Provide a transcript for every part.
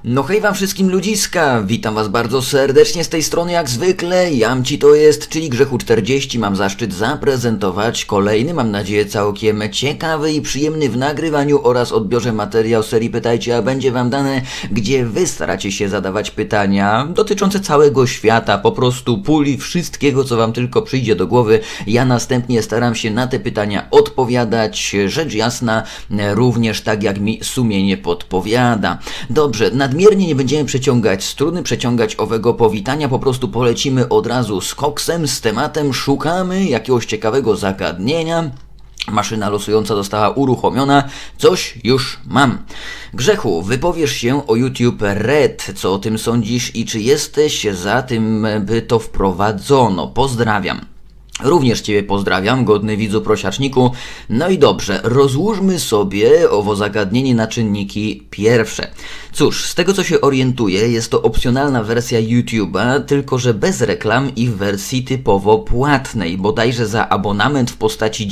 No hej wam wszystkim ludziska, witam was bardzo serdecznie z tej strony jak zwykle, Jamci to jest, czyli Grzechu 40, mam zaszczyt zaprezentować kolejny, mam nadzieję całkiem ciekawy i przyjemny w nagrywaniu oraz odbiorze materiał serii Pytajcie, a będzie wam dane, gdzie wy staracie się zadawać pytania dotyczące całego świata, po prostu puli wszystkiego co wam tylko przyjdzie do głowy, ja następnie staram się na te pytania odpowiadać, rzecz jasna, również tak jak mi sumienie podpowiada. Dobrze, nadmiernie nie będziemy przeciągać struny, przeciągać owego powitania, po prostu polecimy od razu z koksem, z tematem, szukamy jakiegoś ciekawego zagadnienia. Maszyna losująca została uruchomiona, coś już mam. Grzechu, wypowiesz się o YouTube Red, co o tym sądzisz i czy jesteś za tym, by to wprowadzono? Pozdrawiam. Również Ciebie pozdrawiam, godny widzu prosiaczniku. No i dobrze, rozłóżmy sobie owo zagadnienie na czynniki pierwsze. Cóż, z tego co się orientuję, jest to opcjonalna wersja YouTube'a, tylko że bez reklam i w wersji typowo płatnej, bodajże za abonament w postaci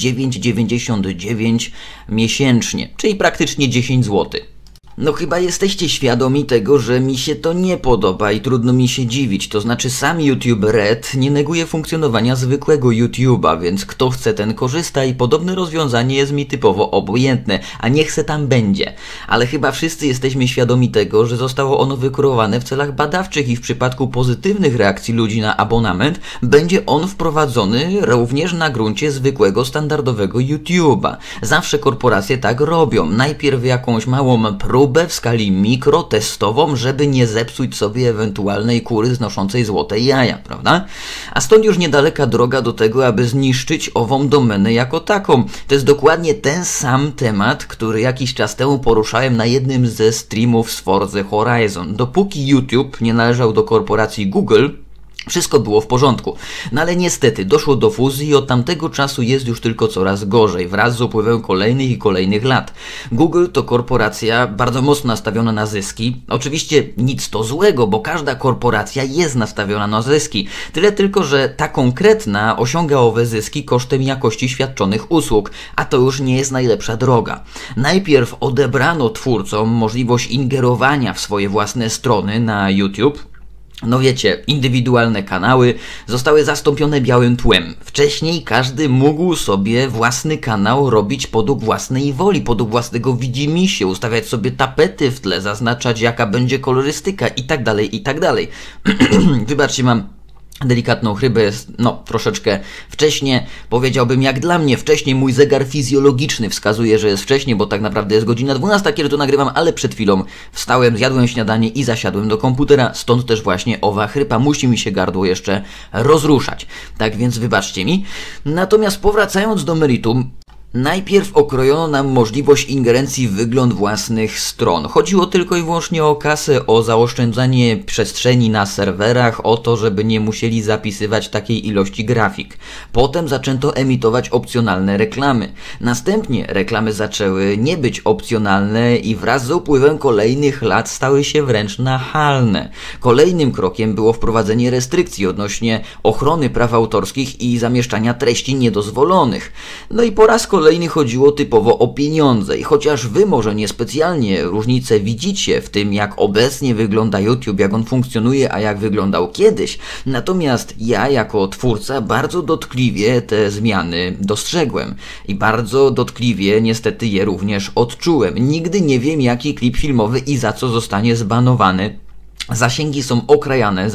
9,99 miesięcznie, czyli praktycznie 10 zł. No chyba jesteście świadomi tego, że mi się to nie podoba i trudno mi się dziwić, to znaczy sam YouTube Red nie neguje funkcjonowania zwykłego YouTube'a, więc kto chce ten korzysta i podobne rozwiązanie jest mi typowo obojętne, a niech se tam będzie. Ale chyba wszyscy jesteśmy świadomi tego, że zostało ono wykreowane w celach badawczych i w przypadku pozytywnych reakcji ludzi na abonament będzie on wprowadzony również na gruncie zwykłego, standardowego YouTube'a. Zawsze korporacje tak robią, najpierw jakąś małą próbę w skali mikrotestową, żeby nie zepsuć sobie ewentualnej kury znoszącej złote jaja, prawda? A stąd już niedaleka droga do tego, aby zniszczyć ową domenę jako taką. To jest dokładnie ten sam temat, który jakiś czas temu poruszałem na jednym ze streamów z Forza Horizon. Dopóki YouTube nie należał do korporacji Google, wszystko było w porządku. No ale niestety doszło do fuzji i od tamtego czasu jest już tylko coraz gorzej, wraz z upływem kolejnych i kolejnych lat. Google to korporacja bardzo mocno nastawiona na zyski. Oczywiście nic to złego, bo każda korporacja jest nastawiona na zyski. Tyle tylko, że ta konkretna osiąga owe zyski kosztem jakości świadczonych usług, a to już nie jest najlepsza droga. Najpierw odebrano twórcom możliwość ingerowania w swoje własne strony na YouTube. No wiecie, indywidualne kanały zostały zastąpione białym tłem. Wcześniej każdy mógł sobie własny kanał robić podług własnej woli, podług własnego widzimisię, ustawiać sobie tapety w tle, zaznaczać jaka będzie kolorystyka i tak dalej, i tak dalej. Wybaczcie, mam delikatną chrypę, jest troszeczkę wcześnie, powiedziałbym jak dla mnie wcześniej, mój zegar fizjologiczny wskazuje, że jest wcześnie, bo tak naprawdę jest godzina 12, kiedy to nagrywam, ale przed chwilą wstałem, zjadłem śniadanie i zasiadłem do komputera, stąd też właśnie owa chrypa, musi mi się gardło jeszcze rozruszać, tak więc wybaczcie mi. Natomiast powracając do meritum, najpierw okrojono nam możliwość ingerencji w wygląd własnych stron. Chodziło tylko i wyłącznie o kasę, o zaoszczędzanie przestrzeni na serwerach, o to, żeby nie musieli zapisywać takiej ilości grafik. Potem zaczęto emitować opcjonalne reklamy. Następnie reklamy zaczęły nie być opcjonalne i wraz z upływem kolejnych lat stały się wręcz nachalne. Kolejnym krokiem było wprowadzenie restrykcji odnośnie ochrony praw autorskich i zamieszczania treści niedozwolonych. No i po raz kolejny chodziło typowo o pieniądze i chociaż wy może niespecjalnie różnicę widzicie w tym, jak obecnie wygląda YouTube, jak on funkcjonuje, a jak wyglądał kiedyś, natomiast ja jako twórca bardzo dotkliwie te zmiany dostrzegłem i bardzo dotkliwie niestety je również odczułem. Nigdy nie wiem, jaki klip filmowy i za co zostanie zbanowany. Zasięgi są okrajane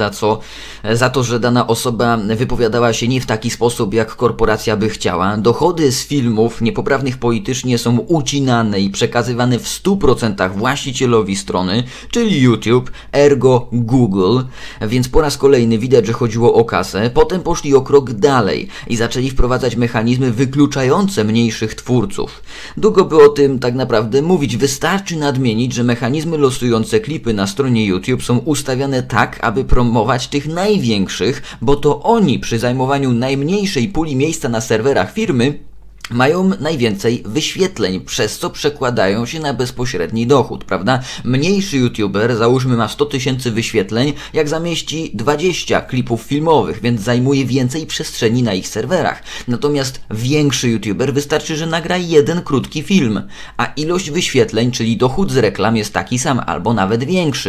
za to, że dana osoba wypowiadała się nie w taki sposób, jak korporacja by chciała. Dochody z filmów niepoprawnych politycznie są ucinane i przekazywane w 100% właścicielowi strony, czyli YouTube, ergo Google. Więc po raz kolejny widać, że chodziło o kasę. Potem poszli o krok dalej i zaczęli wprowadzać mechanizmy wykluczające mniejszych twórców. Długo by o tym tak naprawdę mówić. Wystarczy nadmienić, że mechanizmy losujące klipy na stronie YouTube są ustawiane tak, aby promować tych największych, bo to oni przy zajmowaniu najmniejszej puli miejsca na serwerach firmy mają najwięcej wyświetleń, przez co przekładają się na bezpośredni dochód, prawda? Mniejszy youtuber, załóżmy, ma 100 000 wyświetleń, jak zamieści 20 klipów filmowych, więc zajmuje więcej przestrzeni na ich serwerach. Natomiast większy youtuber wystarczy, że nagra jeden krótki film, a ilość wyświetleń, czyli dochód z reklam jest taki sam, albo nawet większy.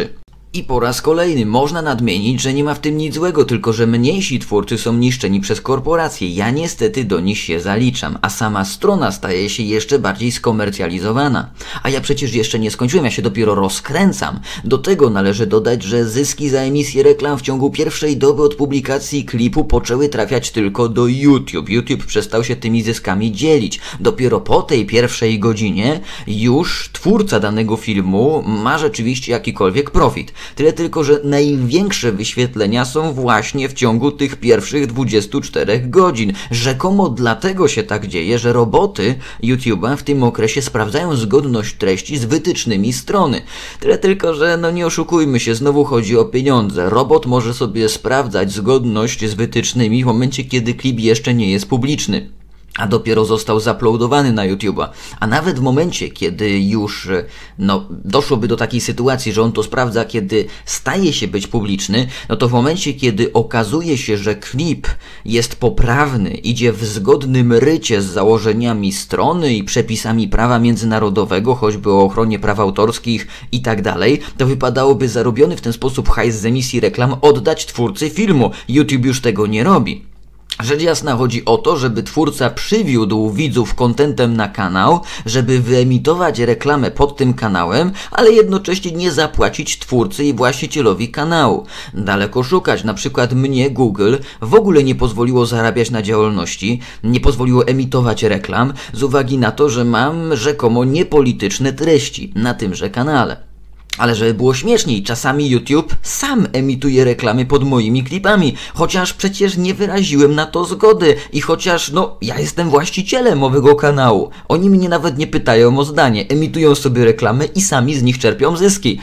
I po raz kolejny można nadmienić, że nie ma w tym nic złego, tylko że mniejsi twórcy są niszczeni przez korporacje. Ja niestety do nich się zaliczam, a sama strona staje się jeszcze bardziej skomercjalizowana. A ja przecież jeszcze nie skończyłem, ja się dopiero rozkręcam. Do tego należy dodać, że zyski za emisję reklam w ciągu pierwszej doby od publikacji klipu poczęły trafiać tylko do YouTube. YouTube przestał się tymi zyskami dzielić. Dopiero po tej pierwszej godzinie już twórca danego filmu ma rzeczywiście jakikolwiek profit. Tyle tylko, że największe wyświetlenia są właśnie w ciągu tych pierwszych 24 godzin. Rzekomo dlatego się tak dzieje, że roboty YouTube'a w tym okresie sprawdzają zgodność treści z wytycznymi strony. Tyle tylko, że no nie oszukujmy się, znowu chodzi o pieniądze. Robot może sobie sprawdzać zgodność z wytycznymi w momencie, kiedy klip jeszcze nie jest publiczny, a dopiero został zaploadowany na YouTube'a. A nawet w momencie, kiedy już doszłoby do takiej sytuacji, że on to sprawdza, kiedy staje się być publiczny, no to w momencie, kiedy okazuje się, że klip jest poprawny, idzie w zgodnym rycie z założeniami strony i przepisami prawa międzynarodowego, choćby o ochronie praw autorskich i tak dalej, to wypadałoby zarobiony w ten sposób hajs z emisji reklam oddać twórcy filmu. YouTube już tego nie robi. Rzecz jasna chodzi o to, żeby twórca przywiódł widzów kontentem na kanał, żeby wyemitować reklamę pod tym kanałem, ale jednocześnie nie zapłacić twórcy i właścicielowi kanału. Daleko szukać, na przykład mnie Google w ogóle nie pozwoliło zarabiać na działalności, nie pozwoliło emitować reklam z uwagi na to, że mam rzekomo niepolityczne treści na tymże kanale. Ale żeby było śmieszniej, czasami YouTube sam emituje reklamy pod moimi klipami, chociaż przecież nie wyraziłem na to zgody i chociaż, ja jestem właścicielem owego kanału. Oni mnie nawet nie pytają o zdanie, emitują sobie reklamy i sami z nich czerpią zyski.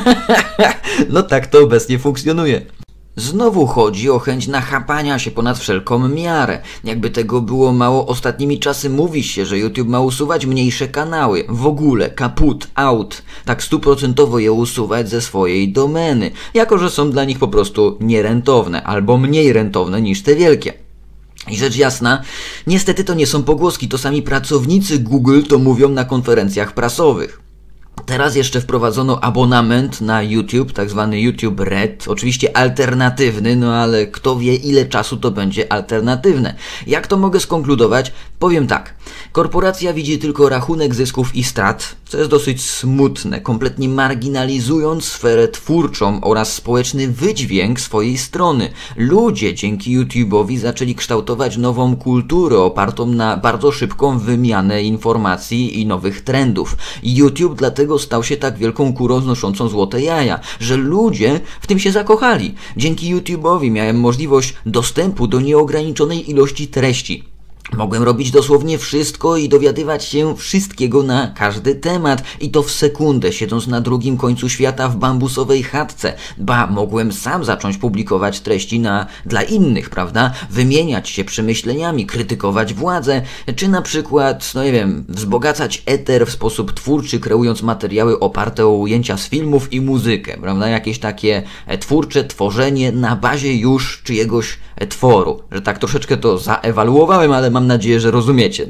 No tak to obecnie funkcjonuje. Znowu chodzi o chęć nachapania się ponad wszelką miarę. Jakby tego było mało, ostatnimi czasy mówi się, że YouTube ma usuwać mniejsze kanały. W ogóle, kaput, out. Tak 100% je usuwać ze swojej domeny. Jako, że są dla nich po prostu nierentowne, albo mniej rentowne niż te wielkie. I rzecz jasna, niestety to nie są pogłoski, to sami pracownicy Google to mówią na konferencjach prasowych. Teraz jeszcze wprowadzono abonament na YouTube, tak zwany YouTube Red, oczywiście alternatywny, ale kto wie ile czasu to będzie alternatywne. Jak to mogę skonkludować? Powiem tak, korporacja widzi tylko rachunek zysków i strat, co jest dosyć smutne, kompletnie marginalizując sferę twórczą oraz społeczny wydźwięk swojej strony. Ludzie dzięki YouTube'owi zaczęli kształtować nową kulturę opartą na bardzo szybką wymianę informacji i nowych trendów. YouTube dlatego stał się tak wielką kurą znoszącą złote jaja, że ludzie w tym się zakochali. Dzięki YouTube'owi miałem możliwość dostępu do nieograniczonej ilości treści. Mogłem robić dosłownie wszystko i dowiadywać się wszystkiego na każdy temat i to w sekundę, siedząc na drugim końcu świata w bambusowej chatce. Mogłem sam zacząć publikować treści dla innych, prawda? Wymieniać się przemyśleniami, krytykować władzę, czy na przykład, wzbogacać eter w sposób twórczy, kreując materiały oparte o ujęcia z filmów i muzykę, prawda? Jakieś takie twórcze tworzenie na bazie już czyjegoś tworu. Że tak troszeczkę to zaewaluowałem, ale mam nadzieję, że rozumiecie.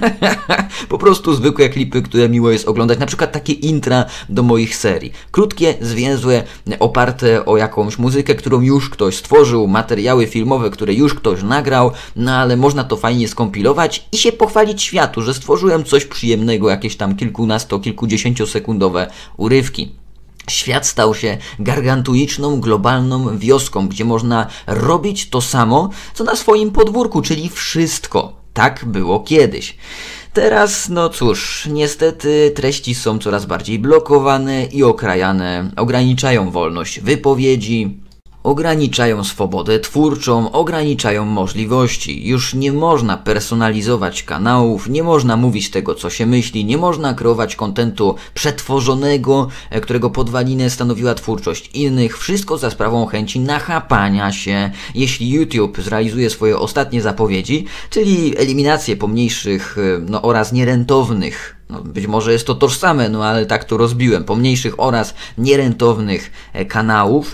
Po prostu zwykłe klipy, które miło jest oglądać. Na przykład takie intra do moich serii. Krótkie, zwięzłe, oparte o jakąś muzykę, którą już ktoś stworzył, materiały filmowe, które już ktoś nagrał, ale można to fajnie skompilować i się pochwalić światu, że stworzyłem coś przyjemnego, jakieś tam kilkudziesięciosekundowe urywki. Świat stał się gargantuiczną, globalną wioską, gdzie można robić to samo, co na swoim podwórku, czyli wszystko. Tak było kiedyś. Teraz, niestety treści są coraz bardziej blokowane i okrajane, ograniczają wolność wypowiedzi, ograniczają swobodę twórczą, ograniczają możliwości. Już nie można personalizować kanałów, nie można mówić tego, co się myśli, nie można kreować kontentu przetworzonego, którego podwalinę stanowiła twórczość innych. Wszystko za sprawą chęci nachapania się. Jeśli YouTube zrealizuje swoje ostatnie zapowiedzi, czyli eliminację pomniejszych oraz nierentownych, być może jest to tożsame, ale tak to rozbiłem, pomniejszych oraz nierentownych kanałów,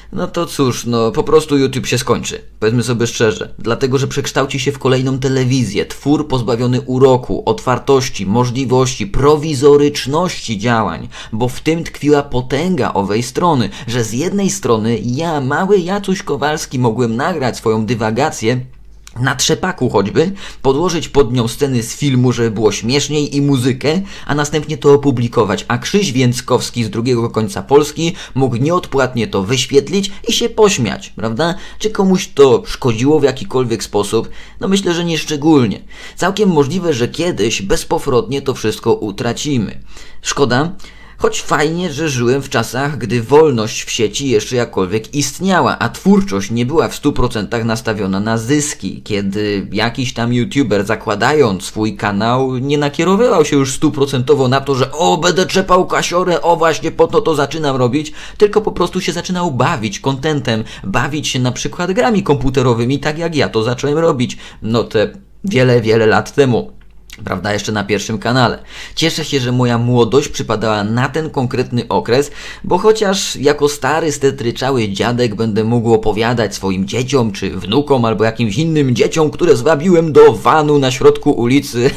No to cóż, no po prostu YouTube się skończy. Powiedzmy sobie szczerze. Dlatego, że przekształci się w kolejną telewizję. Twór pozbawiony uroku, otwartości, możliwości, prowizoryczności działań. Bo w tym tkwiła potęga owej strony, że z jednej strony ja, mały Jacuś Kowalski, mogłem nagrać swoją dywagację na trzepaku choćby, podłożyć pod nią sceny z filmu, żeby było śmieszniej i muzykę, a następnie to opublikować, a Krzyś Więckowski z drugiego końca Polski mógł nieodpłatnie to wyświetlić i się pośmiać, prawda? Czy komuś to szkodziło w jakikolwiek sposób? No myślę, że nie szczególnie. Całkiem możliwe, że kiedyś bezpowrotnie to wszystko utracimy. Szkoda, choć fajnie, że żyłem w czasach, gdy wolność w sieci jeszcze jakkolwiek istniała, a twórczość nie była w 100% nastawiona na zyski, kiedy jakiś tam youtuber zakładając swój kanał nie nakierowywał się już 100% na to, że będę czepał kasiorę, właśnie po to zaczynam robić, tylko po prostu się zaczynał bawić contentem, bawić się na przykład grami komputerowymi, tak jak ja to zacząłem robić, no te wiele lat temu. Prawda, jeszcze na pierwszym kanale. Cieszę się, że moja młodość przypadała na ten konkretny okres, bo chociaż jako stary, stetryczały dziadek będę mógł opowiadać swoim dzieciom, czy wnukom, albo jakimś innym dzieciom, które zwabiłem do vanu na środku ulicy.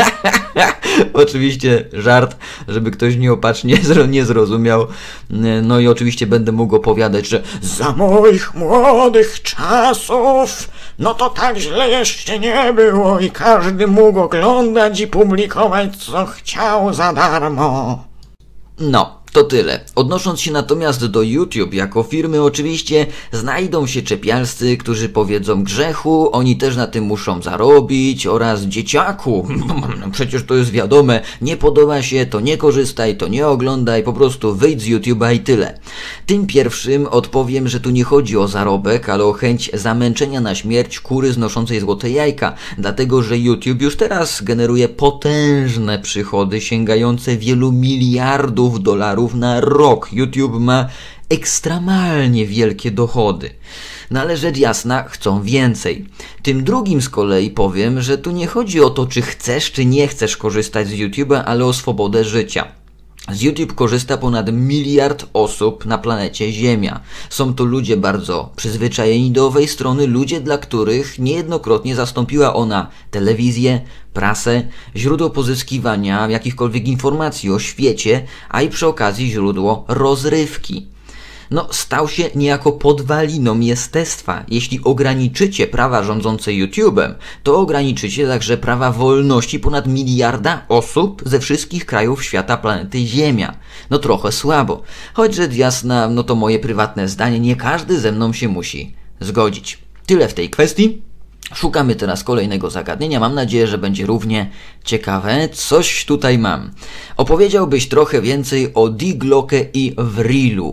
Oczywiście żart, żeby ktoś nieopatrznie nie zrozumiał. No i oczywiście będę mógł opowiadać, że za moich młodych czasów, no to tak źle jeszcze nie było i każdy mógł oglądać i publikować co chciał za darmo. No, to tyle. Odnosząc się natomiast do YouTube jako firmy, oczywiście znajdą się czepialscy, którzy powiedzą: Grzechu, oni też na tym muszą zarobić, oraz dzieciaku, przecież to jest wiadome, nie podoba się, to nie korzystaj, to nie oglądaj, po prostu wyjdź z YouTube'a i tyle. Tym pierwszym odpowiem, że tu nie chodzi o zarobek, ale o chęć zamęczenia na śmierć kury znoszącej złote jajka, dlatego że YouTube już teraz generuje potężne przychody sięgające wielu miliardów dolarów na rok. YouTube ma ekstremalnie wielkie dochody. No ale rzecz jasna, chcą więcej. Tym drugim z kolei powiem, że tu nie chodzi o to, czy chcesz, czy nie chcesz korzystać z YouTube'a, ale o swobodę życia. Z YouTube korzysta ponad 1 miliard osób na planecie Ziemia. Są to ludzie bardzo przyzwyczajeni do owej strony, ludzie, dla których niejednokrotnie zastąpiła ona telewizję, prasę, źródło pozyskiwania jakichkolwiek informacji o świecie, a i przy okazji źródło rozrywki. No, stał się niejako podwaliną jestestwa. Jeśli ograniczycie prawa rządzące YouTube'em, to ograniczycie także prawa wolności ponad 1 miliarda osób ze wszystkich krajów świata planety Ziemia. No trochę słabo. Choć rzecz jasna, no to moje prywatne zdanie, nie każdy ze mną się musi zgodzić. Tyle w tej kwestii. Szukamy teraz kolejnego zagadnienia. Mam nadzieję, że będzie równie ciekawe. Coś tutaj mam. Opowiedziałbyś trochę więcej o Die Glocke i Vrilu.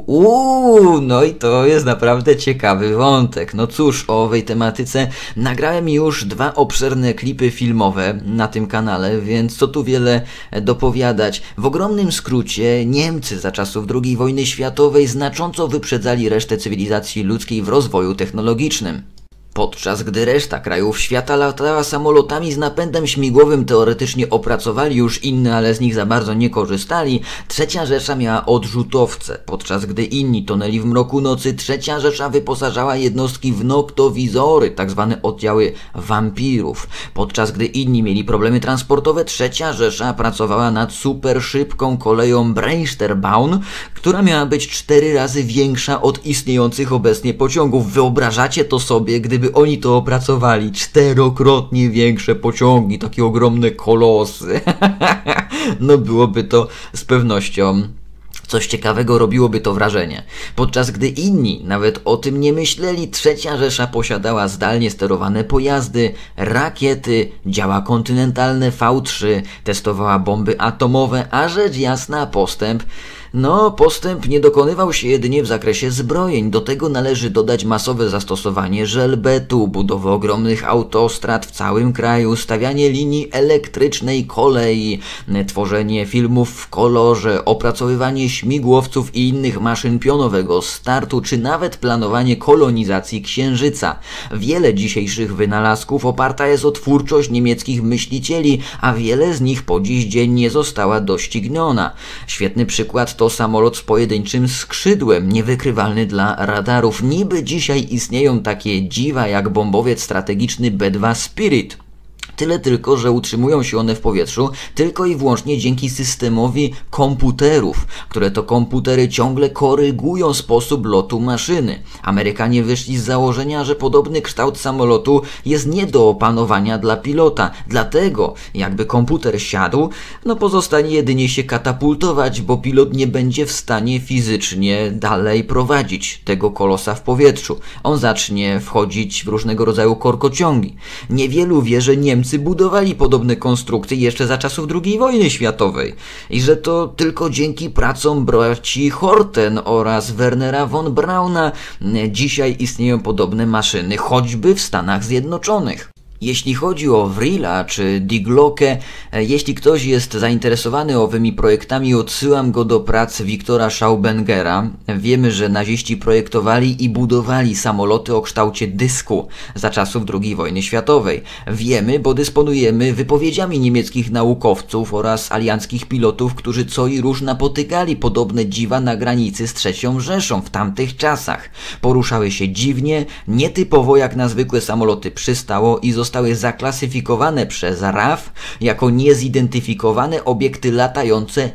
No i to jest naprawdę ciekawy wątek. No cóż, o owej tematyce nagrałem już 2 obszerne klipy filmowe na tym kanale, więc co tu wiele dopowiadać. W ogromnym skrócie Niemcy za czasów II wojny światowej znacząco wyprzedzali resztę cywilizacji ludzkiej w rozwoju technologicznym. Podczas gdy reszta krajów świata latała samolotami z napędem śmigłowym, teoretycznie opracowali już inne, ale z nich za bardzo nie korzystali, Trzecia Rzesza miała odrzutowce. Podczas gdy inni tonęli w mroku nocy, Trzecia Rzesza wyposażała jednostki w noktowizory, tzw. oddziały wampirów. Podczas gdy inni mieli problemy transportowe, Trzecia Rzesza pracowała nad super szybką koleją Breinsterbahn, która miała być 4 razy większa od istniejących obecnie pociągów. Wyobrażacie to sobie, gdyby oni to opracowali? 4-krotnie większe pociągi, takie ogromne kolosy. No byłoby to z pewnością coś ciekawego, robiłoby to wrażenie. Podczas gdy inni nawet o tym nie myśleli, Trzecia Rzesza posiadała zdalnie sterowane pojazdy, rakiety, działa kontynentalne V3, testowała bomby atomowe, a rzecz jasna postęp nie dokonywał się jedynie w zakresie zbrojeń. Do tego należy dodać masowe zastosowanie żelbetu, budowę ogromnych autostrad w całym kraju, stawianie linii elektrycznej, kolei, tworzenie filmów w kolorze, opracowywanie śmigłowców i innych maszyn pionowego startu, czy nawet planowanie kolonizacji Księżyca. Wiele dzisiejszych wynalazków oparta jest o twórczość niemieckich myślicieli, a wiele z nich po dziś dzień nie została dościgniona. Świetny przykład to to samolot z pojedynczym skrzydłem, niewykrywalny dla radarów. Niby dzisiaj istnieją takie dziwa jak bombowiec strategiczny B-2 Spirit. Tyle tylko, że utrzymują się one w powietrzu tylko i wyłącznie dzięki systemowi komputerów, które to komputery ciągle korygują sposób lotu maszyny. Amerykanie wyszli z założenia, że podobny kształt samolotu jest nie do opanowania dla pilota. Dlatego, jakby komputer siadł, pozostanie jedynie się katapultować, bo pilot nie będzie w stanie fizycznie dalej prowadzić tego kolosa w powietrzu. On zacznie wchodzić w różnego rodzaju korkociągi. Niewielu wie, że Niemcy budowali podobne konstrukcje jeszcze za czasów II wojny światowej i że to tylko dzięki pracom braci Horten oraz Wernera von Brauna dzisiaj istnieją podobne maszyny, choćby w Stanach Zjednoczonych. Jeśli chodzi o Wrila czy Die Glocke, jeśli ktoś jest zainteresowany owymi projektami, odsyłam go do prac Wiktora Schaubengera. Wiemy, że naziści projektowali i budowali samoloty o kształcie dysku za czasów II wojny światowej. Wiemy, bo dysponujemy wypowiedziami niemieckich naukowców oraz alianckich pilotów, którzy co i róż napotykali podobne dziwa na granicy z III Rzeszą w tamtych czasach. Poruszały się dziwnie, nietypowo jak na zwykłe samoloty przystało i zostały zaklasyfikowane przez RAF jako niezidentyfikowane obiekty latające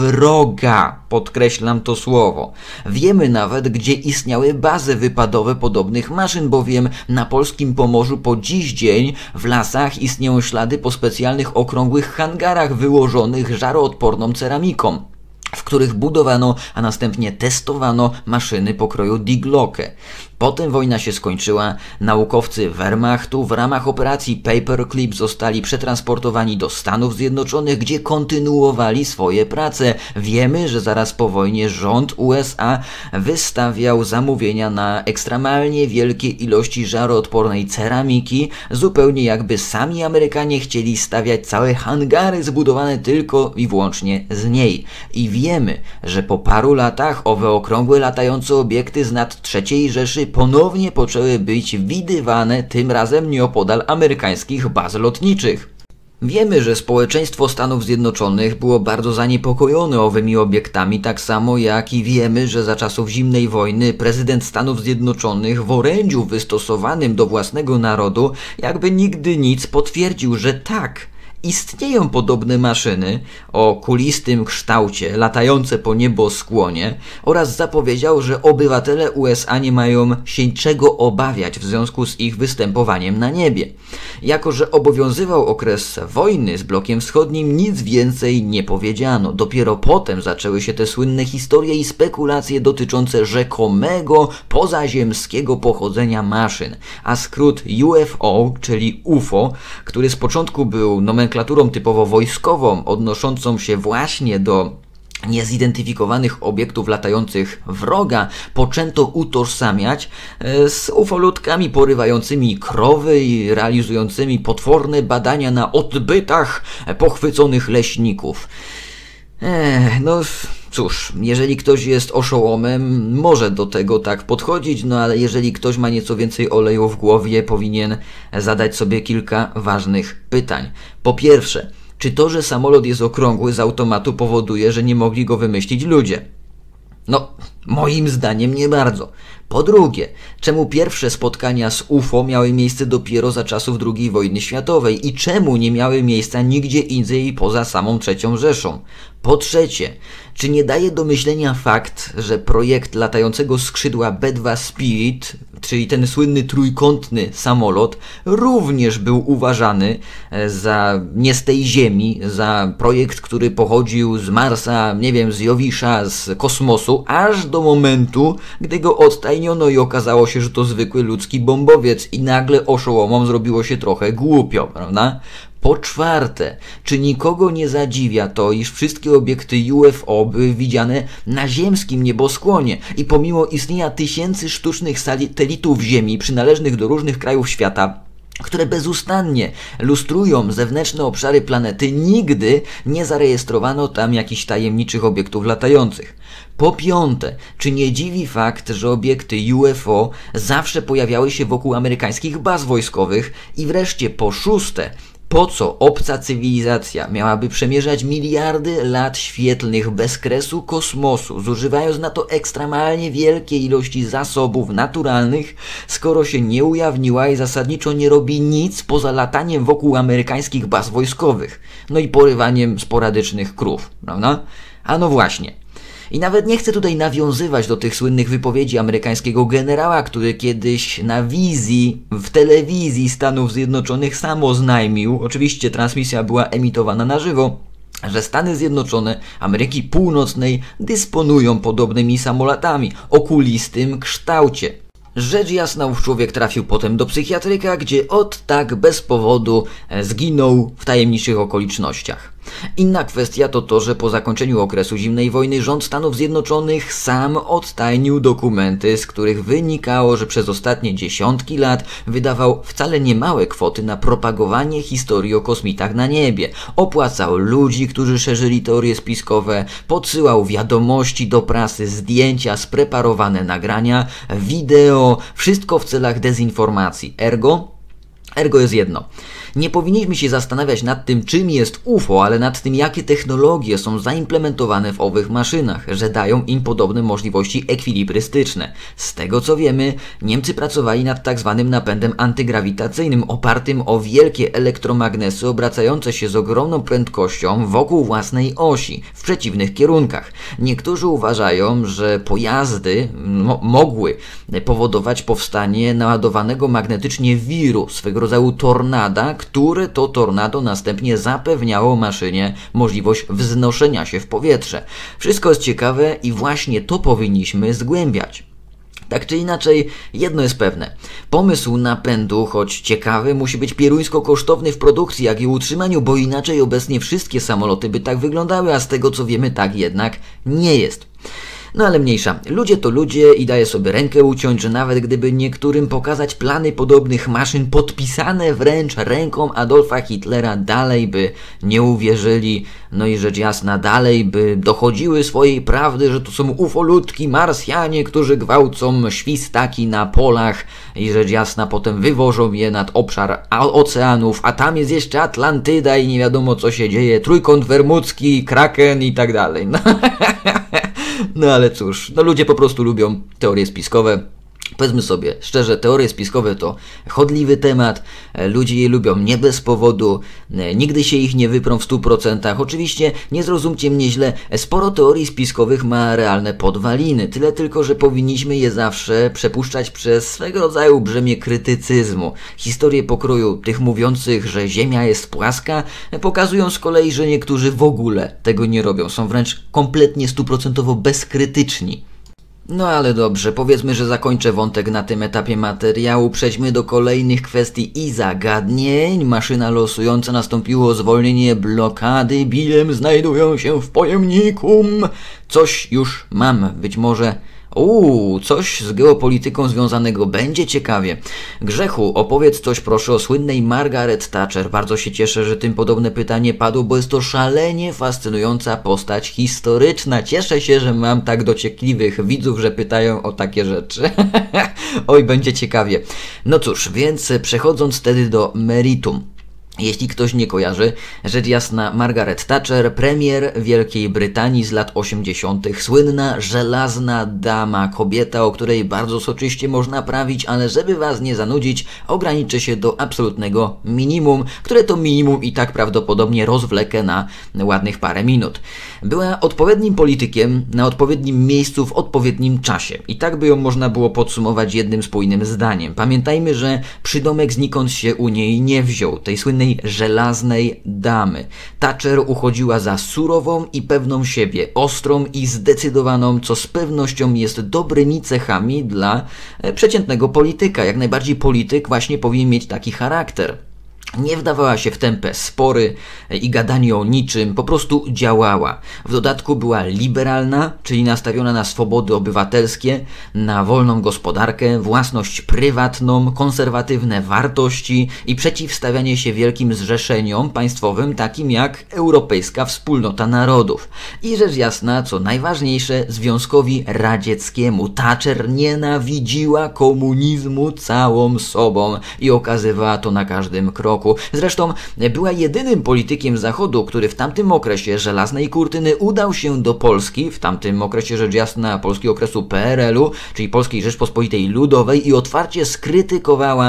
wroga. Podkreślam to słowo. Wiemy nawet, gdzie istniały bazy wypadowe podobnych maszyn, bowiem na polskim Pomorzu po dziś dzień w lasach istnieją ślady po specjalnych okrągłych hangarach wyłożonych żaroodporną ceramiką, w których budowano, a następnie testowano maszyny pokroju Die Glocke. Potem wojna się skończyła, naukowcy Wehrmachtu w ramach operacji Paperclip zostali przetransportowani do Stanów Zjednoczonych, gdzie kontynuowali swoje prace. Wiemy, że zaraz po wojnie rząd USA wystawiał zamówienia na ekstremalnie wielkie ilości żaroodpornej ceramiki, zupełnie jakby sami Amerykanie chcieli stawiać całe hangary zbudowane tylko i wyłącznie z niej. I wiemy, że po paru latach owe okrągłe latające obiekty z nad III Rzeszy ponownie poczęły być widywane, tym razem nieopodal amerykańskich baz lotniczych. Wiemy, że społeczeństwo Stanów Zjednoczonych było bardzo zaniepokojone owymi obiektami, tak samo jak i wiemy, że za czasów zimnej wojny prezydent Stanów Zjednoczonych w orędziu wystosowanym do własnego narodu jakby nigdy nic potwierdził, że tak, istnieją podobne maszyny o kulistym kształcie, latające po nieboskłonie, oraz zapowiedział, że obywatele USA nie mają się czego obawiać w związku z ich występowaniem na niebie. Jako że obowiązywał okres wojny z blokiem wschodnim, nic więcej nie powiedziano. Dopiero potem zaczęły się te słynne historie i spekulacje dotyczące rzekomego pozaziemskiego pochodzenia maszyn, a skrót UFO, czyli UFO, który z początku był nomenklaturą typowo wojskową, odnoszącą się właśnie do niezidentyfikowanych obiektów latających wroga, poczęto utożsamiać z ufolutkami porywającymi krowy i realizującymi potworne badania na odbytach pochwyconych leśników. Cóż, jeżeli ktoś jest oszołomem, może do tego tak podchodzić, ale jeżeli ktoś ma nieco więcej oleju w głowie, powinien zadać sobie kilka ważnych pytań. Po pierwsze, czy to, że samolot jest okrągły z automatu powoduje, że nie mogli go wymyślić ludzie? Moim zdaniem nie bardzo. Po drugie, czemu pierwsze spotkania z UFO miały miejsce dopiero za czasów II wojny światowej i czemu nie miały miejsca nigdzie indziej poza samą III Rzeszą? Po trzecie, czy nie daje do myślenia fakt, że projekt latającego skrzydła B-2 Spirit, czyli ten słynny trójkątny samolot, również był uważany za nie z tej ziemi, za projekt, który pochodził z Marsa, z Jowisza, z kosmosu, aż do momentu, gdy go odtajniono i okazało się, że to zwykły ludzki bombowiec i nagle oszołomom zrobiło się trochę głupio, prawda? Po czwarte, czy nikogo nie zadziwia to, iż wszystkie obiekty UFO były widziane na ziemskim nieboskłonie i pomimo istnienia tysięcy sztucznych satelitów Ziemi przynależnych do różnych krajów świata, które bezustannie lustrują zewnętrzne obszary planety, nigdy nie zarejestrowano tam jakichś tajemniczych obiektów latających. Po piąte, czy nie dziwi fakt, że obiekty UFO zawsze pojawiały się wokół amerykańskich baz wojskowych? I wreszcie po szóste, Po co obca cywilizacja miałaby przemierzać miliardy lat świetlnych bez kresu kosmosu, zużywając na to ekstremalnie wielkie ilości zasobów naturalnych, skoro się nie ujawniła i zasadniczo nie robi nic poza lataniem wokół amerykańskich baz wojskowych, no i porywaniem sporadycznych krów, prawda? A no właśnie. I nawet nie chcę tutaj nawiązywać do tych słynnych wypowiedzi amerykańskiego generała, który kiedyś na wizji, w telewizji Stanów Zjednoczonych sam oznajmił, oczywiście transmisja była emitowana na żywo, że Stany Zjednoczone Ameryki Północnej dysponują podobnymi samolotami o kulistym kształcie. Rzecz jasna, ów człowiek trafił potem do psychiatryka, gdzie tak bez powodu zginął w tajemniczych okolicznościach. Inna kwestia to to, że po zakończeniu okresu zimnej wojny rząd Stanów Zjednoczonych sam odtajnił dokumenty, z których wynikało, że przez ostatnie dziesiątki lat wydawał wcale niemałe kwoty na propagowanie historii o kosmitach na niebie. Opłacał ludzi, którzy szerzyli teorie spiskowe, podsyłał wiadomości do prasy, zdjęcia, spreparowane nagrania, wideo, wszystko w celach dezinformacji. Ergo jest jedno. Nie powinniśmy się zastanawiać nad tym, czym jest UFO, ale nad tym, jakie technologie są zaimplementowane w owych maszynach, że dają im podobne możliwości ekwilibrystyczne. Z tego co wiemy, Niemcy pracowali nad tak zwanym napędem antygrawitacyjnym, opartym o wielkie elektromagnesy obracające się z ogromną prędkością wokół własnej osi, w przeciwnych kierunkach. Niektórzy uważają, że pojazdy mogły powodować powstanie naładowanego magnetycznie wiru, swego rodzaju tornada, które to tornado następnie zapewniało maszynie możliwość wznoszenia się w powietrze. Wszystko jest ciekawe i właśnie to powinniśmy zgłębiać. Tak czy inaczej, jedno jest pewne. Pomysł napędu, choć ciekawy, musi być pieruńsko kosztowny w produkcji, jak i utrzymaniu, bo inaczej obecnie wszystkie samoloty by tak wyglądały, a z tego co wiemy tak jednak nie jest. No ale mniejsza, ludzie to ludzie i daję sobie rękę uciąć, że nawet gdyby niektórym pokazać plany podobnych maszyn podpisane wręcz ręką Adolfa Hitlera, dalej by nie uwierzyli, no i rzecz jasna dalej by dochodziły swojej prawdy, że to są ufolutki, Marsjanie, którzy gwałcą świstaki na polach i rzecz jasna potem wywożą je nad obszar oceanów, a tam jest jeszcze Atlantyda i nie wiadomo co się dzieje, Trójkąt Bermudzki, Kraken i tak dalej. No ale cóż, ludzie po prostu lubią teorie spiskowe. Powiedzmy sobie szczerze, teorie spiskowe to chodliwy temat, ludzie je lubią nie bez powodu, nigdy się ich nie wyprą w 100%. Oczywiście nie zrozumcie mnie źle, sporo teorii spiskowych ma realne podwaliny, tyle tylko, że powinniśmy je zawsze przepuszczać przez swego rodzaju brzemię krytycyzmu. Historie pokroju tych mówiących, że Ziemia jest płaska, pokazują z kolei, że niektórzy w ogóle tego nie robią, są wręcz kompletnie 100% bezkrytyczni. No ale dobrze, powiedzmy, że zakończę wątek na tym etapie materiału, przejdźmy do kolejnych kwestii i zagadnień. Maszyna losująca, nastąpiło zwolnienie blokady, bilem znajdują się w pojemniku. Coś już mam, być może... coś z geopolityką związanego, będzie ciekawie. Grzechu, opowiedz coś proszę o słynnej Margaret Thatcher. Bardzo się cieszę, że tym podobne pytanie padło, bo jest to szalenie fascynująca postać historyczna. Cieszę się, że mam tak dociekliwych widzów, że pytają o takie rzeczy. Oj, będzie ciekawie. No cóż, więc przechodząc wtedy do meritum. Jeśli ktoś nie kojarzy, rzecz jasna Margaret Thatcher, premier Wielkiej Brytanii z lat 80., słynna żelazna dama, kobieta, o której bardzo soczyście można prawić, ale żeby was nie zanudzić, ograniczę się do absolutnego minimum, które to minimum i tak prawdopodobnie rozwlekę na ładnych parę minut. Była odpowiednim politykiem na odpowiednim miejscu w odpowiednim czasie i tak by ją można było podsumować jednym spójnym zdaniem. Pamiętajmy, że przydomek znikąd się u niej nie wziął, tej słynnej żelaznej damy. Thatcher uchodziła za surową i pewną siebie, ostrą i zdecydowaną, co z pewnością jest dobrymi cechami dla przeciętnego polityka. Jak najbardziej polityk właśnie powinien mieć taki charakter. Nie wdawała się w tępe spory i gadanie o niczym, po prostu działała. W dodatku była liberalna, czyli nastawiona na swobody obywatelskie, na wolną gospodarkę, własność prywatną, konserwatywne wartości i przeciwstawianie się wielkim zrzeszeniom państwowym, takim jak Europejska Wspólnota Narodów. I rzecz jasna, co najważniejsze, Związkowi Radzieckiemu. Thatcher nienawidziła komunizmu całą sobą i okazywała to na każdym kroku. roku. Zresztą była jedynym politykiem Zachodu, który w tamtym okresie żelaznej kurtyny udał się do Polski, w tamtym okresie rzecz jasna Polski okresu PRL-u, czyli Polskiej Rzeczpospolitej Ludowej, i otwarcie skrytykowała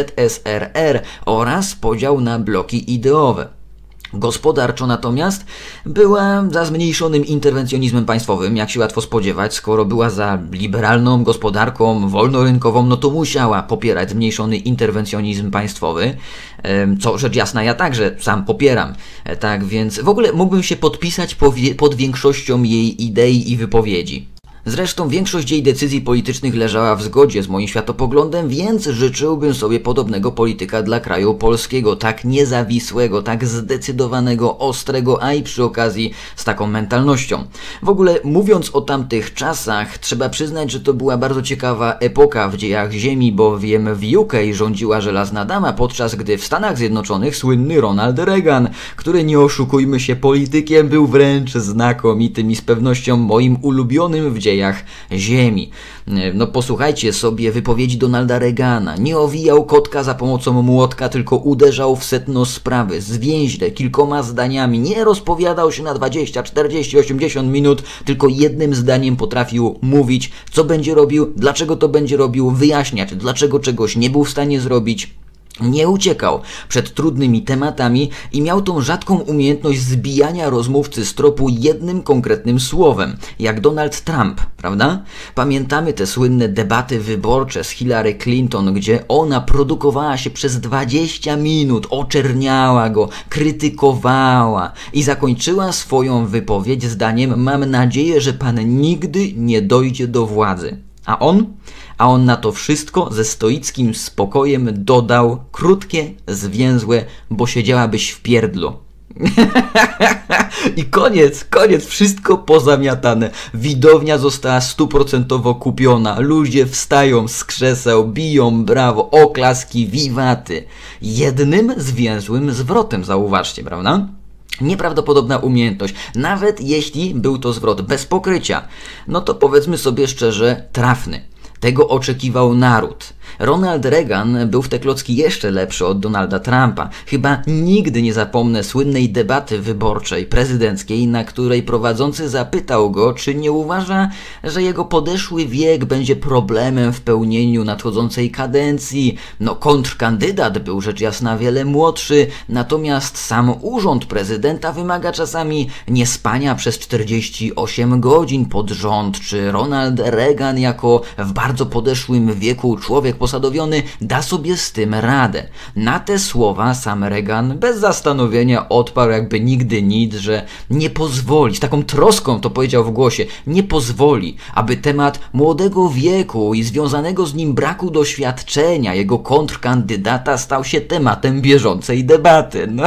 ZSRR oraz podział na bloki ideowe. Gospodarczo natomiast była za zmniejszonym interwencjonizmem państwowym, jak się łatwo spodziewać. Skoro była za liberalną gospodarką wolnorynkową, no to musiała popierać zmniejszony interwencjonizm państwowy, co rzecz jasna ja także sam popieram. Tak więc w ogóle mógłbym się podpisać pod większością jej idei i wypowiedzi. Zresztą większość jej decyzji politycznych leżała w zgodzie z moim światopoglądem, więc życzyłbym sobie podobnego polityka dla kraju polskiego, tak niezawisłego, tak zdecydowanego, ostrego, a i przy okazji z taką mentalnością. W ogóle mówiąc o tamtych czasach, trzeba przyznać, że to była bardzo ciekawa epoka w dziejach Ziemi, bowiem w UK rządziła żelazna dama, podczas gdy w Stanach Zjednoczonych słynny Ronald Reagan, który, nie oszukujmy się, politykiem był wręcz znakomitym i z pewnością moim ulubionym w dziejach Ziemi. No posłuchajcie sobie wypowiedzi Donalda Reagana. Nie owijał kotka za pomocą młotka, tylko uderzał w sedno sprawy, zwięźle, kilkoma zdaniami. Nie rozpowiadał się na 20, 40, 80 minut, tylko jednym zdaniem potrafił mówić, co będzie robił, dlaczego to będzie robił, wyjaśniać, dlaczego czegoś nie był w stanie zrobić. Nie uciekał przed trudnymi tematami i miał tą rzadką umiejętność zbijania rozmówcy z tropu jednym konkretnym słowem, jak Donald Trump, prawda? Pamiętamy te słynne debaty wyborcze z Hillary Clinton, gdzie ona produkowała się przez 20 minut, oczerniała go, krytykowała i zakończyła swoją wypowiedź zdaniem: mam nadzieję, że pan nigdy nie dojdzie do władzy. A on na to wszystko ze stoickim spokojem dodał krótkie, zwięzłe: bo siedziałabyś w pierdlu. I koniec, wszystko pozamiatane. Widownia została 100% kupiona. Ludzie wstają z krzeseł, biją brawo, oklaski, wiwaty. Jednym zwięzłym zwrotem, zauważcie, prawda? Nieprawdopodobna umiejętność, nawet jeśli był to zwrot bez pokrycia, no to powiedzmy sobie szczerze, trafny. Tego oczekiwał naród. Ronald Reagan był w te klocki jeszcze lepszy od Donalda Trumpa. Chyba nigdy nie zapomnę słynnej debaty wyborczej, prezydenckiej, na której prowadzący zapytał go, czy nie uważa, że jego podeszły wiek będzie problemem w pełnieniu nadchodzącej kadencji. No, kontrkandydat był rzecz jasna wiele młodszy, natomiast sam urząd prezydenta wymaga czasami niespania przez 48 godzin pod rząd. Czy Ronald Reagan jako w bardzo podeszłym wieku człowiek posadowiony da sobie z tym radę? Na te słowa sam Reagan bez zastanowienia odparł jakby nigdy nic, że nie pozwoli, z taką troską to powiedział w głosie, nie pozwoli, aby temat młodego wieku i związanego z nim braku doświadczenia jego kontrkandydata stał się tematem bieżącej debaty. No,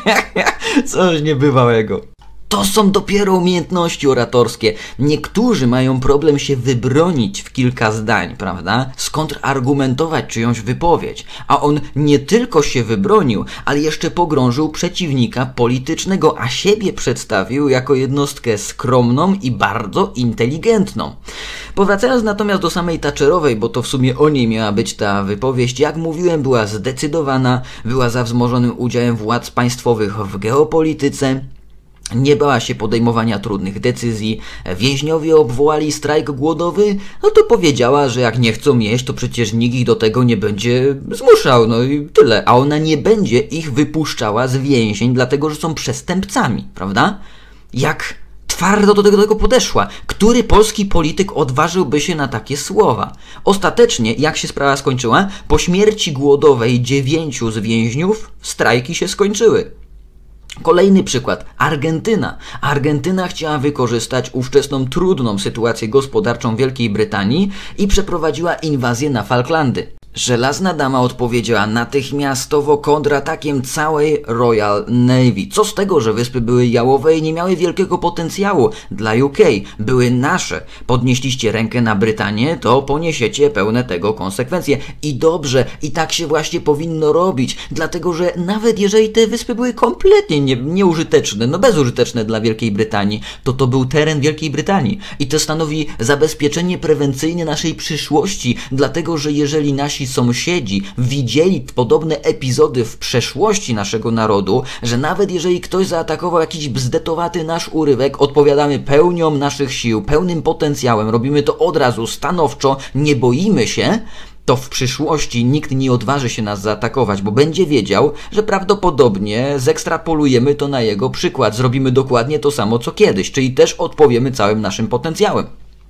coś niebywałego. To są dopiero umiejętności oratorskie. Niektórzy mają problem się wybronić w kilka zdań, prawda? Skontrargumentować czyjąś wypowiedź. A on nie tylko się wybronił, ale jeszcze pogrążył przeciwnika politycznego, a siebie przedstawił jako jednostkę skromną i bardzo inteligentną. Powracając natomiast do samej Thatcherowej, bo to w sumie o niej miała być ta wypowiedź, jak mówiłem, była zdecydowana, była za wzmożonym udziałem władz państwowych w geopolityce, nie bała się podejmowania trudnych decyzji. Więźniowie obwołali strajk głodowy, no to powiedziała, że jak nie chcą jeść, to przecież nikt ich do tego nie będzie zmuszał, no i tyle. A ona nie będzie ich wypuszczała z więzień, dlatego że są przestępcami, prawda? Jak twardo do tego podeszła. Który polski polityk odważyłby się na takie słowa? Ostatecznie, jak się sprawa skończyła? Po śmierci głodowej 9 z więźniów strajki się skończyły. Kolejny przykład. Argentyna. Argentyna chciała wykorzystać ówczesną trudną sytuację gospodarczą Wielkiej Brytanii i przeprowadziła inwazję na Falklandy. Żelazna dama odpowiedziała natychmiastowo kontratakiem całej Royal Navy. Co z tego, że wyspy były jałowe i nie miały wielkiego potencjału dla UK? Były nasze. Podnieśliście rękę na Brytanię, to poniesiecie pełne tego konsekwencje. I dobrze, i tak się właśnie powinno robić, dlatego że nawet jeżeli te wyspy były kompletnie nieużyteczne, no bezużyteczne dla Wielkiej Brytanii, to był teren Wielkiej Brytanii. I to stanowi zabezpieczenie prewencyjne naszej przyszłości, dlatego że jeżeli nasi sąsiedzi widzieli podobne epizody w przeszłości naszego narodu, że nawet jeżeli ktoś zaatakował jakiś bzdetowaty nasz urywek, odpowiadamy pełnią naszych sił, pełnym potencjałem, robimy to od razu, stanowczo, nie boimy się, to w przyszłości nikt nie odważy się nas zaatakować, bo będzie wiedział, że prawdopodobnie zekstrapolujemy to na jego przykład, zrobimy dokładnie to samo co kiedyś, czyli też odpowiemy całym naszym potencjałem.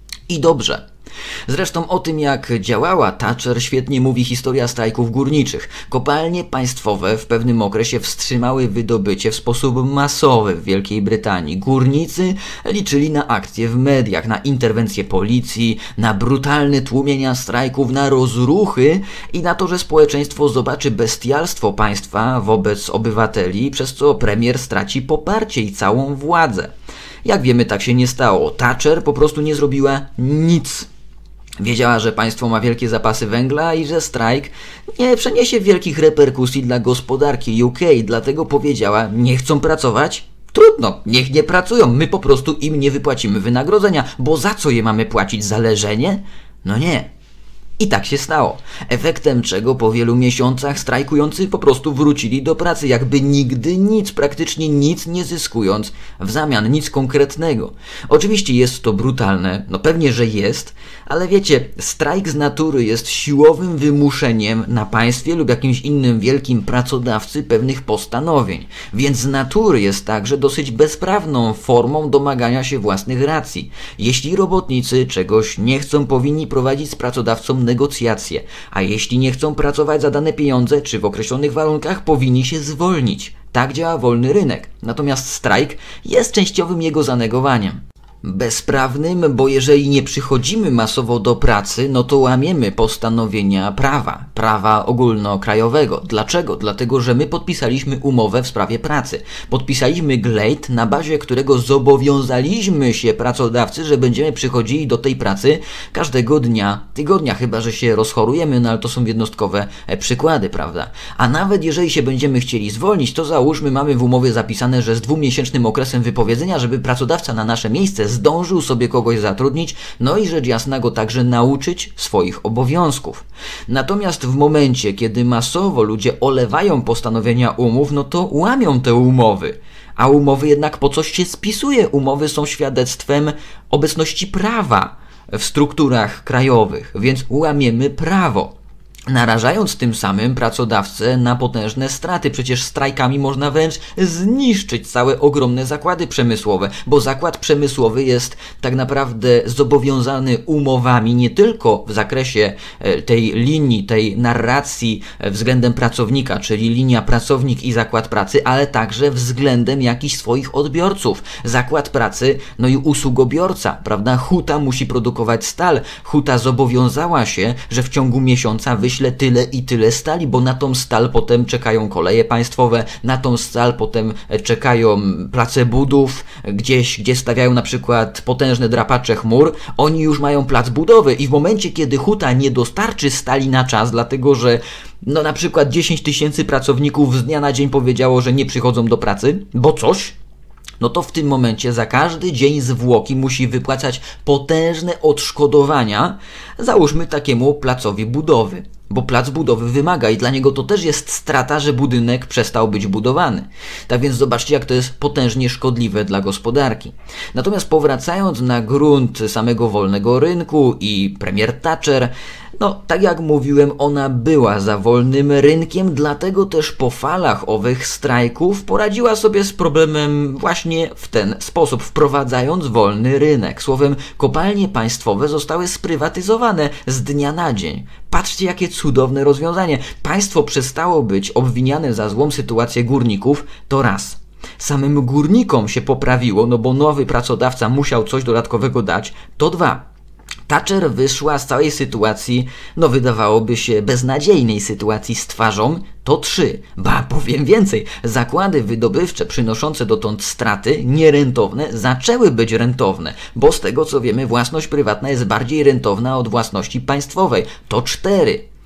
I dobrze. Zresztą o tym, jak działała Thatcher, świetnie mówi historia strajków górniczych. Kopalnie państwowe w pewnym okresie wstrzymały wydobycie w sposób masowy w Wielkiej Brytanii. Górnicy liczyli na akcje w mediach, na interwencje policji, na brutalne tłumienia strajków, na rozruchy i na to, że społeczeństwo zobaczy bestialstwo państwa wobec obywateli, przez co premier straci poparcie i całą władzę. Jak wiemy, tak się nie stało. Thatcher po prostu nie zrobiła nic. Wiedziała, że państwo ma wielkie zapasy węgla i że strajk nie przeniesie wielkich reperkusji dla gospodarki UK, dlatego powiedziała, nie chcą pracować? Trudno, niech nie pracują, my po prostu im nie wypłacimy wynagrodzenia, bo za co je mamy płacić, za leżenie? No nie. I tak się stało. Efektem czego po wielu miesiącach strajkujący po prostu wrócili do pracy, jakby nigdy nic, praktycznie nic nie zyskując w zamian, nic konkretnego. Oczywiście jest to brutalne, no pewnie, że jest, ale wiecie, strajk z natury jest siłowym wymuszeniem na państwie lub jakimś innym wielkim pracodawcy pewnych postanowień, więc z natury jest także dosyć bezprawną formą domagania się własnych racji. Jeśli robotnicy czegoś nie chcą, powinni prowadzić z pracodawcą negocjacje, a jeśli nie chcą pracować za dane pieniądze czy w określonych warunkach, powinni się zwolnić. Tak działa wolny rynek. Natomiast strajk jest częściowym jego zanegowaniem. Bezprawnym, bo jeżeli nie przychodzimy masowo do pracy, no to łamiemy postanowienia prawa ogólnokrajowego. Dlaczego? Dlatego, że my podpisaliśmy umowę w sprawie pracy. Podpisaliśmy glejt, na bazie którego zobowiązaliśmy się pracodawcy, że będziemy przychodzili do tej pracy każdego dnia tygodnia, chyba że się rozchorujemy, no ale to są jednostkowe przykłady, prawda? A nawet jeżeli się będziemy chcieli zwolnić, to załóżmy, mamy w umowie zapisane, że z 2-miesięcznym okresem wypowiedzenia, żeby pracodawca na nasze miejsce zdążył sobie kogoś zatrudnić, no i rzecz jasna go także nauczyć swoich obowiązków. Natomiast w momencie, kiedy masowo ludzie olewają postanowienia umów, no to łamią te umowy. A umowy jednak po coś się spisuje. Umowy są świadectwem obecności prawa w strukturach krajowych, więc łamiemy prawo, narażając tym samym pracodawcę na potężne straty. Przecież strajkami można wręcz zniszczyć całe ogromne zakłady przemysłowe, bo zakład przemysłowy jest tak naprawdę zobowiązany umowami nie tylko w zakresie tej linii, tej narracji względem pracownika, czyli linia pracownik i zakład pracy, ale także względem jakichś swoich odbiorców. Zakład pracy, no i usługobiorca, prawda? Huta musi produkować stal. Huta zobowiązała się, że w ciągu miesiąca wyśle tyle i tyle stali, bo na tą stal potem czekają koleje państwowe, na tą stal potem czekają place budów, gdzie stawiają na przykład potężne drapacze chmur, oni już mają plac budowy i w momencie, kiedy huta nie dostarczy stali na czas, dlatego że no na przykład 10 000 pracowników z dnia na dzień powiedziało, że nie przychodzą do pracy, bo coś, no to w tym momencie za każdy dzień zwłoki musi wypłacać potężne odszkodowania, załóżmy takiemu placowi budowy. Bo plac budowy wymaga i dla niego to też jest strata, że budynek przestał być budowany. Tak więc zobaczcie, jak to jest potężnie szkodliwe dla gospodarki. Natomiast powracając na grunt samego wolnego rynku i premier Thatcher, no tak jak mówiłem, ona była za wolnym rynkiem, dlatego też po falach owych strajków poradziła sobie z problemem właśnie w ten sposób, wprowadzając wolny rynek. Słowem, kopalnie państwowe zostały sprywatyzowane z dnia na dzień. Patrzcie, jakie cudowne rozwiązanie. Państwo przestało być obwiniane za złą sytuację górników, to raz. Samym górnikom się poprawiło, no bo nowy pracodawca musiał coś dodatkowego dać, to dwa. Thatcher wyszła z całej sytuacji, no wydawałoby się beznadziejnej sytuacji z twarzą, to 3. Ba, powiem więcej, zakłady wydobywcze przynoszące dotąd straty, nierentowne, zaczęły być rentowne, bo z tego co wiemy własność prywatna jest bardziej rentowna od własności państwowej, to 4.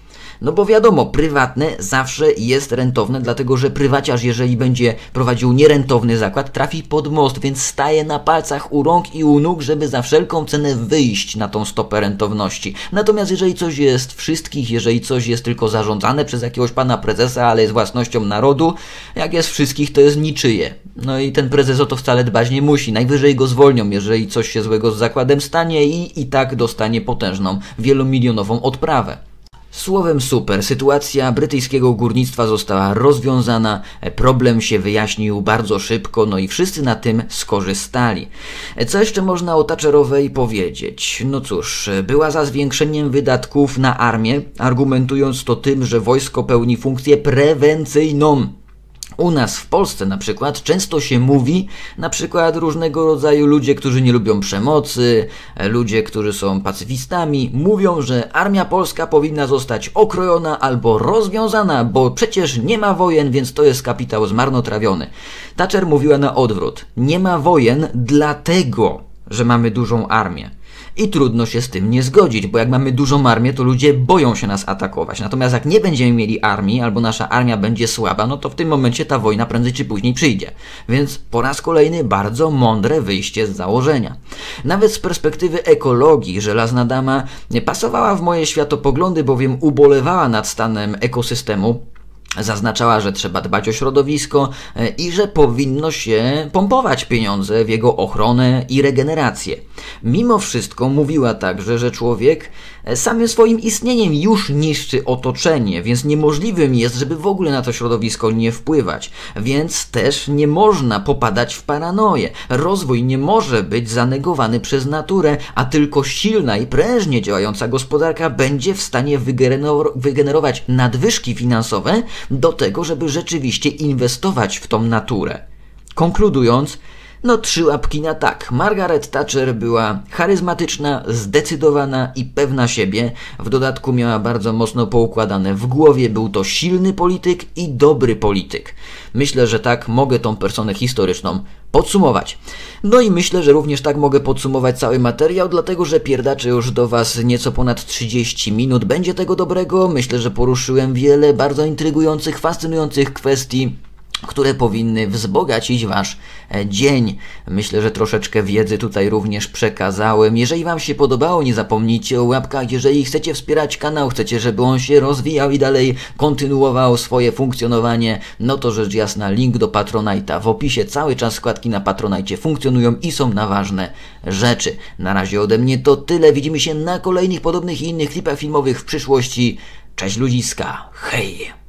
No bo wiadomo, prywatne zawsze jest rentowne, dlatego że prywaciarz, jeżeli będzie prowadził nierentowny zakład, trafi pod most, więc staje na palcach u rąk i u nóg, żeby za wszelką cenę wyjść na tą stopę rentowności. Natomiast jeżeli coś jest wszystkich, jeżeli coś jest tylko zarządzane przez jakiegoś pana prezesa, ale jest własnością narodu, jak jest wszystkich, to jest niczyje. No i ten prezes o to wcale dbać nie musi. Najwyżej go zwolnią, jeżeli coś się złego z zakładem stanie i tak dostanie potężną, wielomilionową odprawę. Słowem super, sytuacja brytyjskiego górnictwa została rozwiązana, problem się wyjaśnił bardzo szybko, no i wszyscy na tym skorzystali. Co jeszcze można o Thatcherowej powiedzieć? No cóż, była za zwiększeniem wydatków na armię, argumentując to tym, że wojsko pełni funkcję prewencyjną. U nas w Polsce na przykład często się mówi, na przykład różnego rodzaju ludzie, którzy nie lubią przemocy, ludzie, którzy są pacyfistami, mówią, że armia polska powinna zostać okrojona albo rozwiązana, bo przecież nie ma wojen, więc to jest kapitał zmarnotrawiony. Thatcher mówiła na odwrót. Nie ma wojen dlatego, że mamy dużą armię. I trudno się z tym nie zgodzić, bo jak mamy dużą armię, to ludzie boją się nas atakować. Natomiast jak nie będziemy mieli armii, albo nasza armia będzie słaba, no to w tym momencie ta wojna prędzej czy później przyjdzie. Więc po raz kolejny bardzo mądre wyjście z założenia. Nawet z perspektywy ekologii żelazna dama nie pasowała w moje światopoglądy, bowiem ubolewała nad stanem ekosystemu. Zaznaczała, że trzeba dbać o środowisko i że powinno się pompować pieniądze w jego ochronę i regenerację. Mimo wszystko mówiła także, że człowiek samym swoim istnieniem już niszczy otoczenie, więc niemożliwym jest, żeby w ogóle na to środowisko nie wpływać. Więc też nie można popadać w paranoję. Rozwój nie może być zanegowany przez naturę, a tylko silna i prężnie działająca gospodarka będzie w stanie wygenerować nadwyżki finansowe do tego, żeby rzeczywiście inwestować w tą naturę. Konkludując, no 3 łapki na tak. Margaret Thatcher była charyzmatyczna, zdecydowana i pewna siebie. W dodatku miała bardzo mocno poukładane w głowie. Był to silny polityk i dobry polityk. Myślę, że tak mogę tą personę historyczną podsumować. No i myślę, że również tak mogę podsumować cały materiał, dlatego że pierdaczę już do Was nieco ponad 30 minut. Będzie tego dobrego. Myślę, że poruszyłem wiele bardzo intrygujących, fascynujących kwestii, które powinny wzbogacić Wasz dzień. Myślę, że troszeczkę wiedzy tutaj również przekazałem. Jeżeli Wam się podobało, nie zapomnijcie o łapkach. Jeżeli chcecie wspierać kanał, chcecie, żeby on się rozwijał i dalej kontynuował swoje funkcjonowanie, no to rzecz jasna, link do Patronite'a w opisie. Cały czas składki na Patronite funkcjonują i są na ważne rzeczy. Na razie ode mnie to tyle. Widzimy się na kolejnych podobnych i innych klipach filmowych w przyszłości. Cześć ludziska. Hej!